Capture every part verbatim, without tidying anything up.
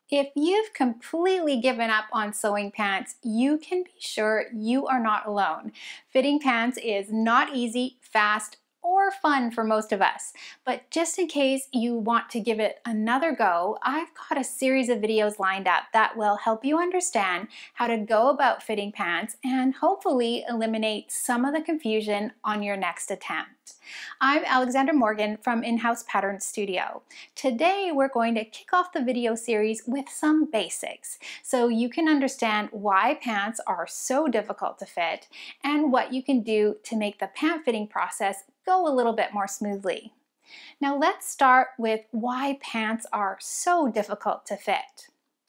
If you've completely given up on sewing pants, you can be sure you are not alone. Fitting pants is not easy, fast, or fun for most of us. But just in case you want to give it another go, I've got a series of videos lined up that will help you understand how to go about fitting pants and hopefully eliminate some of the confusion on your next attempt. I'm Alexandra Morgan from In-House Pattern Studio. Today we're going to kick off the video series with some basics so you can understand why pants are so difficult to fit and what you can do to make the pant fitting process go a little bit more smoothly. Now let's start with why pants are so difficult to fit.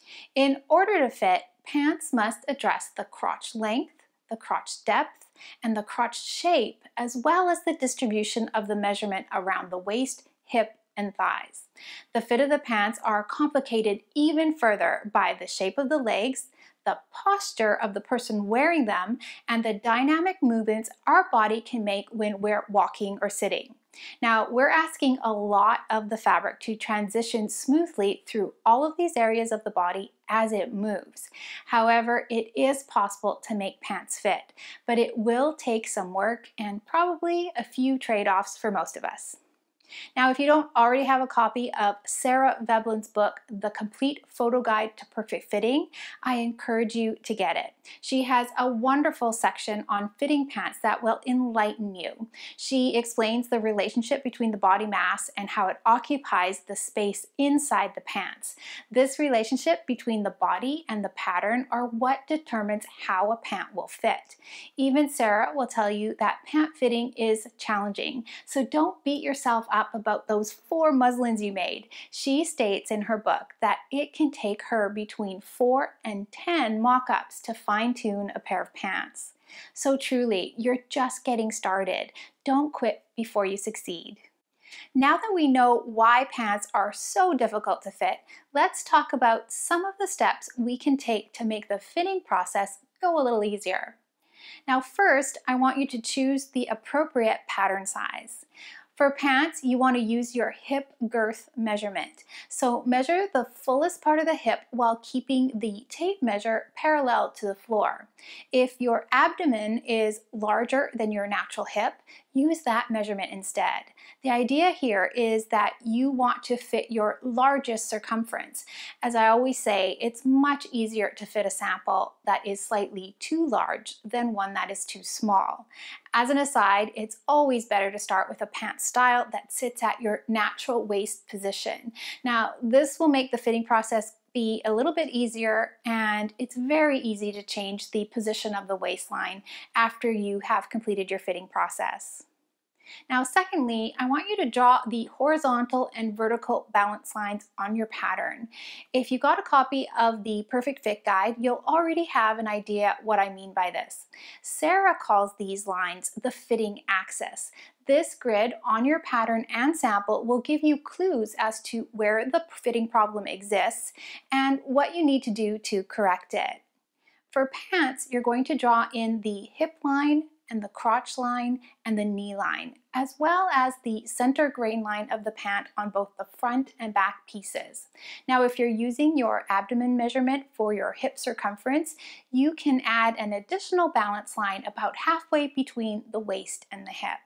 In order to fit, pants must address the crotch length, the crotch depth, and the crotch shape, as well as the distribution of the measurement around the waist, hip, and thighs. The fit of the pants are complicated even further by the shape of the legs, the posture of the person wearing them, and the dynamic movements our body can make when we're walking or sitting. Now, we're asking a lot of the fabric to transition smoothly through all of these areas of the body as it moves. However, it is possible to make pants fit, but it will take some work and probably a few trade-offs for most of us. Now, if you don't already have a copy of Sarah Veblen's book, The Complete Photo Guide to Perfect Fitting, I encourage you to get it. She has a wonderful section on fitting pants that will enlighten you. She explains the relationship between the body mass and how it occupies the space inside the pants. This relationship between the body and the pattern are what determines how a pant will fit. Even Sarah will tell you that pant fitting is challenging, so don't beat yourself up about those four muslins you made. She states in her book that it can take her between four and ten mock-ups to fine-tune a pair of pants. So truly, you're just getting started. Don't quit before you succeed. Now that we know why pants are so difficult to fit, let's talk about some of the steps we can take to make the fitting process go a little easier. Now first, I want you to choose the appropriate pattern size. For pants, you want to use your hip girth measurement. So measure the fullest part of the hip while keeping the tape measure parallel to the floor. If your abdomen is larger than your natural hip, use that measurement instead. The idea here is that you want to fit your largest circumference. As I always say, it's much easier to fit a sample that is slightly too large than one that is too small. As an aside, it's always better to start with a pant style that sits at your natural waist position. Now, this will make the fitting process be a little bit easier, and it's very easy to change the position of the waistline after you have completed your fitting process. Now, secondly, I want you to draw the horizontal and vertical balance lines on your pattern. If you got a copy of the Perfect Fit Guide, you'll already have an idea what I mean by this. Sarah calls these lines the fitting axis. This grid on your pattern and sample will give you clues as to where the fitting problem exists and what you need to do to correct it. For pants, you're going to draw in the hip line and the crotch line and the knee line, as well as the center grain line of the pant on both the front and back pieces. Now, if you're using your abdomen measurement for your hip circumference, you can add an additional balance line about halfway between the waist and the hip.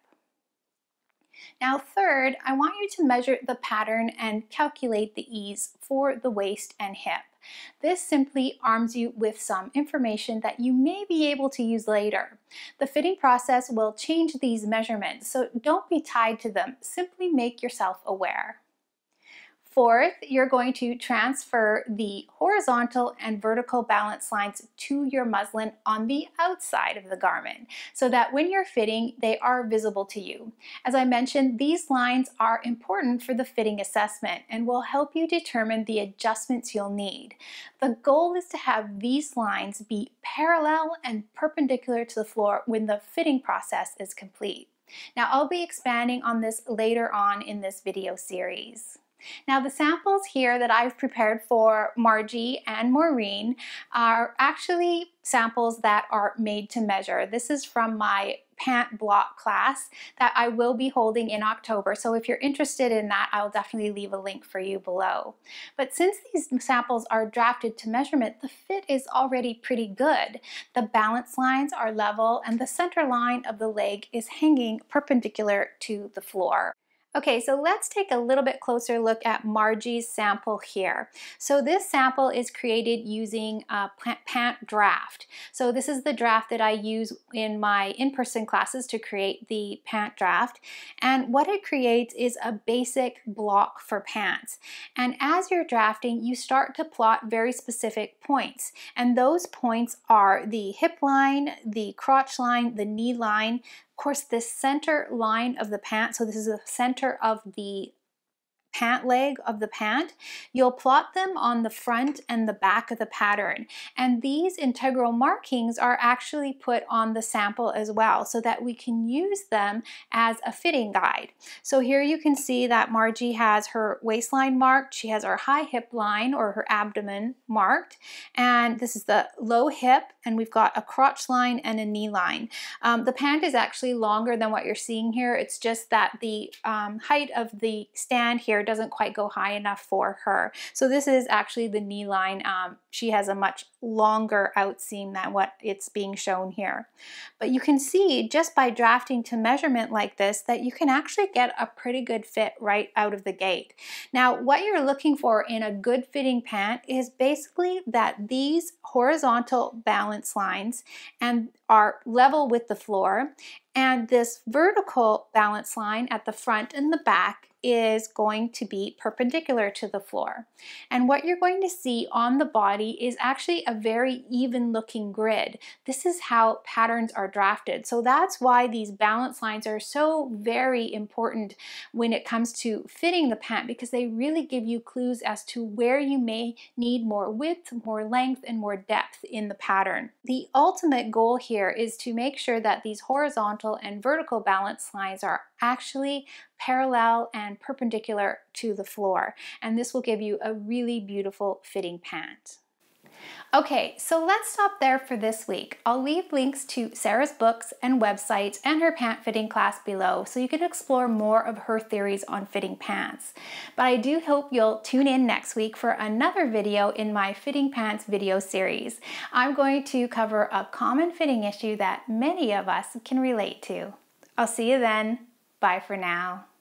Now third, I want you to measure the pattern and calculate the ease for the waist and hip. This simply arms you with some information that you may be able to use later. The fitting process will change these measurements, so don't be tied to them. Simply make yourself aware. Fourth, you're going to transfer the horizontal and vertical balance lines to your muslin on the outside of the garment so that when you're fitting, they are visible to you. As I mentioned, these lines are important for the fitting assessment and will help you determine the adjustments you'll need. The goal is to have these lines be parallel and perpendicular to the floor when the fitting process is complete. Now, I'll be expanding on this later on in this video series. Now, the samples here that I've prepared for Margie and Maureen are actually samples that are made to measure. This is from my pant block class that I will be holding in October. So if you're interested in that, I'll definitely leave a link for you below. But since these samples are drafted to measurement, the fit is already pretty good. The balance lines are level and the center line of the leg is hanging perpendicular to the floor. Okay, so let's take a little bit closer look at Margie's sample here. So this sample is created using a pant draft. So this is the draft that I use in my in-person classes to create the pant draft. And what it creates is a basic block for pants. And as you're drafting, you start to plot very specific points. And those points are the hip line, the crotch line, the knee line, of course, this center line of the pant, so this is the center of the pant leg of the pant, you'll plot them on the front and the back of the pattern. And these integral markings are actually put on the sample as well so that we can use them as a fitting guide. So here you can see that Margie has her waistline marked, she has her high hip line or her abdomen marked, and this is the low hip, and we've got a crotch line and a knee line. Um, the pant is actually longer than what you're seeing here. It's just that the um, height of the stand here doesn't quite go high enough for her. So this is actually the knee line. Um, she has a much longer outseam than what it's being shown here. But you can see just by drafting to measurement like this that you can actually get a pretty good fit right out of the gate. Now, what you're looking for in a good fitting pant is basically that these horizontal balance lines and are level with the floor, and this vertical balance line at the front and the back is going to be perpendicular to the floor. And what you're going to see on the body is actually a very even looking grid. This is how patterns are drafted. So that's why these balance lines are so very important when it comes to fitting the pant, because they really give you clues as to where you may need more width, more length, and more depth in the pattern. The ultimate goal here is to make sure that these horizontal and vertical balance lines are actually parallel and perpendicular to the floor, and this will give you a really beautiful fitting pant. Okay, so let's stop there for this week. I'll leave links to Sarah's books and websites and her pant fitting class below so you can explore more of her theories on fitting pants. But I do hope you'll tune in next week for another video in my fitting pants video series. I'm going to cover a common fitting issue that many of us can relate to. I'll see you then. Bye for now.